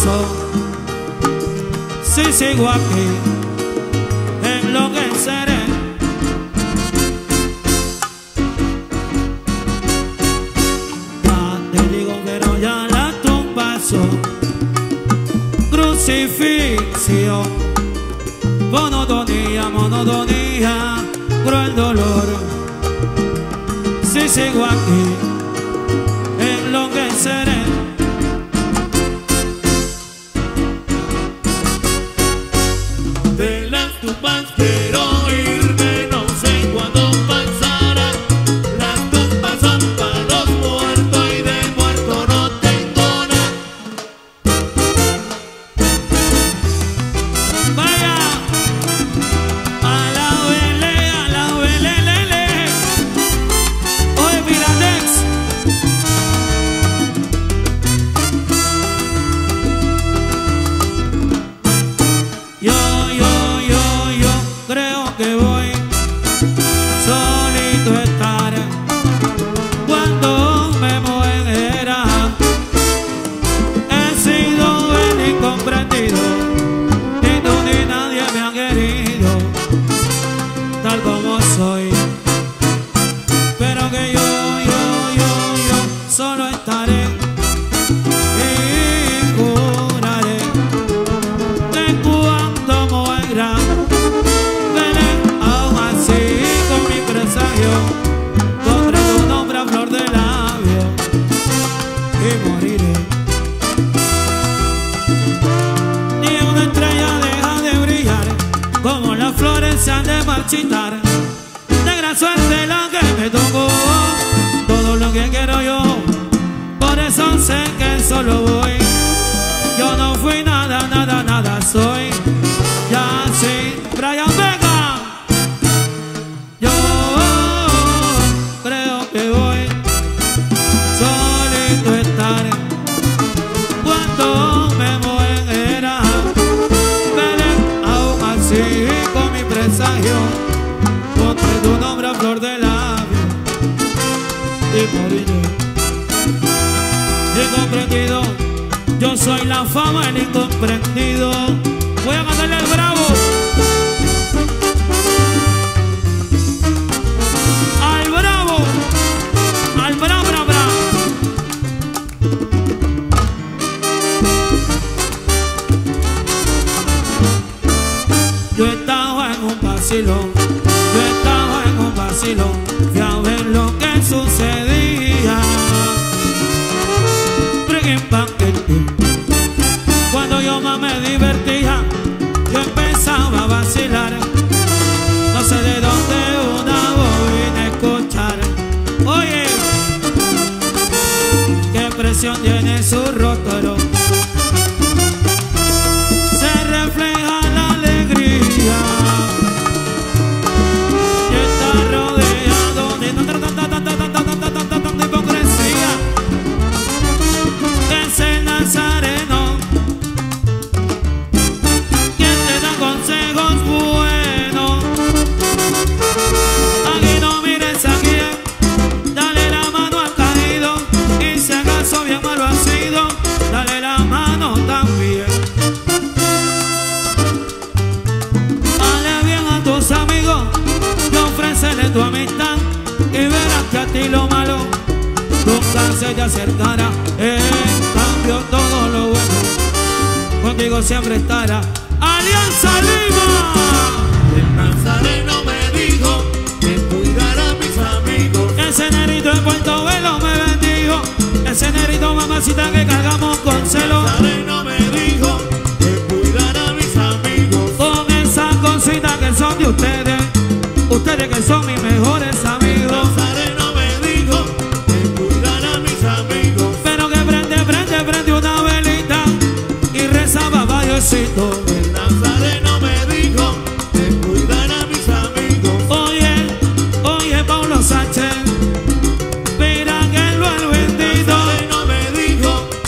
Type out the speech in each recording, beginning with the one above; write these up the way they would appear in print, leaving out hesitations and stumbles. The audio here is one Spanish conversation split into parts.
pasó. Si sigo aquí, enloqueceré. Ya te digo, pero ya la tumba pasó. Crucifixión, monotonía, monotonía, cruel dolor. Si sigo aquí, enloqueceré. De las tumbas quiero irme, no sé cuándo pasará. Las tumbas son para los muertos y de muerto no tengo nada. Vaya, a la velele. Oye, Miratex. Yo creo que voy solito a estar cuando me muera. He sido el incomprendido, ni tú ni nadie me ha querido tal como soy, pero que yo solo estaré y curaré de cuando muera. Veré aún así con mi presagio, pondré tu nombre a flor de labio y moriré. Ni una estrella deja de brillar, como las flores se han de marchitar. Negra suerte la que me tocó, todo lo que quiero yo, por eso sé que solo voy. Yo no fui nada, soy. Ya sí, Brian Vega. Yo creo que voy solito a estar cuando me muera. Veré aún así con mi presagio, pondré tu nombre a flor de labio y moriré. Incomprendido, yo soy la fama, el incomprendido. Voy a cantarle al bravo, al bravo, al bra. Yo estaba en un vacilón, fui a ver lo que sucedía. Cuando yo más me divertía, yo empezaba a vacilar. No sé de dónde una voz vine a escuchar. Oye, qué presión tiene su rostro, se refleja la alegría. Y está rodeado de tanta hipocresía. Es el Nazareno quien te da consejos buenos. Aquí no mires a quién, dale la mano al caído, y si acaso bien malo ha sido, dale la mano también. Dale bien a tus amigos y ofrécele tu amistad, y verás que a ti lo malo nunca se te acercará. En cambio todo lo bueno contigo siempre estará. Alianza Lima. El Nazareno me dijo que cuidara a mis amigos. Ese nerito en Puerto Velo me bendijo, ese nerito mamacita que cargamos con celo. El Nazareno me dijo que cuidara a mis amigos. Con esas cositas que son de ustedes, ustedes que son mis mejores amigos. El Nazareno me dijo que cuidara a mis amigos. Pero que prende una velita y rezaba variosito. El Nazareno me dijo que cuidara a mis amigos. Oye, Paulo Sánchez, mira que lo el bendito. El Nazareno me dijo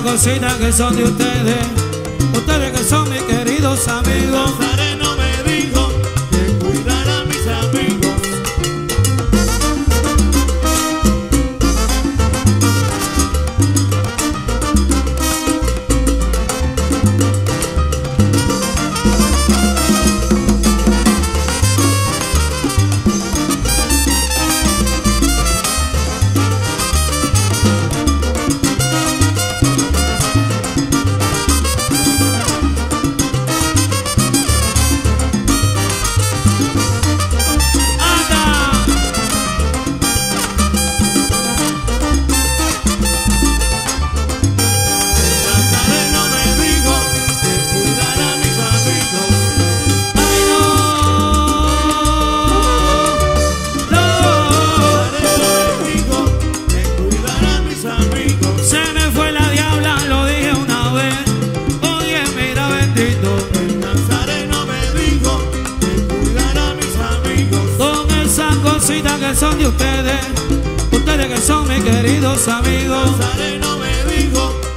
cositas que son de ustedes, ustedes que son mis queridos amigos. Nazareno me dijo que cuidara a mis amigos. Que son de ustedes, ustedes que son mis queridos amigos. Nazareno me dijo